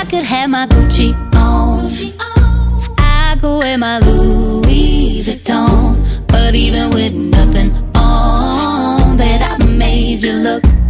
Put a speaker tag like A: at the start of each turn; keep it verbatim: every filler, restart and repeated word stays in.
A: could have my Gucci on, I could wear my Louis Vuitton, but even with nothing on, bet I made you look